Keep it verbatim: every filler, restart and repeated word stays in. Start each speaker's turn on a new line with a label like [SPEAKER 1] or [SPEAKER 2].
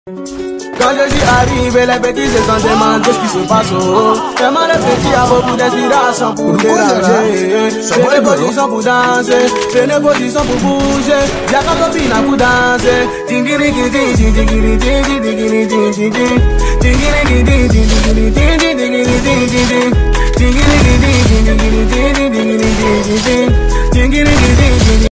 [SPEAKER 1] Quand je suis arrivé, les petits se sont demandés ce qui se passe. Oh. Tellement les petits a beaucoup d'inspiration pour déranger. J'ai des positions pour danser, j'ai des positions pour bouger. J'ai qu'un copine pour danser. Tingiri tingiri tingiri tingiri tingiri tingiri tingiri tingiri tingiri tingiri tingiri tingiri tingiri tingiri tingiri tingiri tingiri tingiri tingiri tingiri